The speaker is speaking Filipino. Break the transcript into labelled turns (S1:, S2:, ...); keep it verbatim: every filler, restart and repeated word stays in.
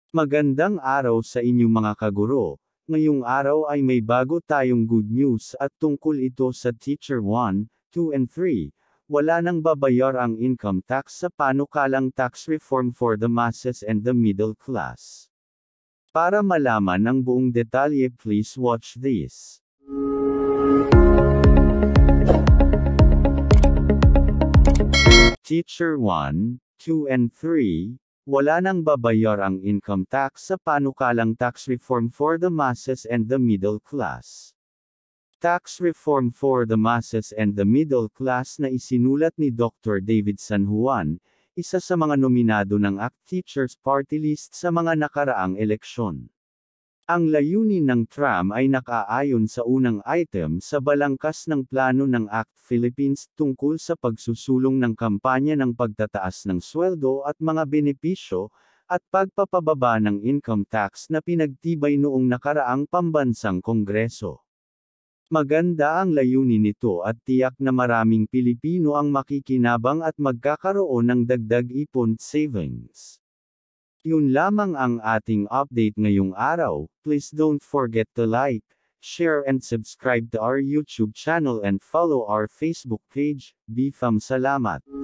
S1: Magandang araw sa inyong mga kaguro. Ngayong araw ay may bago tayong good news at tungkol ito sa Teacher one, two and three. Wala nang babayar ang income tax sa panukalang tax reform for the masses and the middle class. Para malaman ang buong detalye, please watch this. Teacher one, two and three, wala nang babayar ang income tax sa panukalang tax reform for the masses and the middle class. Tax reform for the masses and the middle class na isinulat ni Doctor David San Juan, isa sa mga nominado ng A C T Teachers Party List sa mga nakaraang eleksyon. Ang layunin ng T R A M ay nakaayon sa unang item sa balangkas ng plano ng A C T Philippines tungkol sa pagsusulong ng kampanya ng pagtataas ng sweldo at mga benepisyo, at pagpapababa ng income tax na pinagtibay noong nakaraang pambansang kongreso. Maganda ang layunin nito at tiyak na maraming Pilipino ang makikinabang at magkakaroon ng dagdag ipon savings. Yun lamang ang ating update ngayong araw. Please don't forget to like, share and subscribe to our YouTube channel and follow our Facebook page. B F A M. Salamat!